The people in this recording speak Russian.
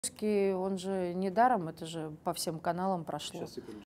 Он же недаром, это же по всем каналам прошло. Сейчас, секунду.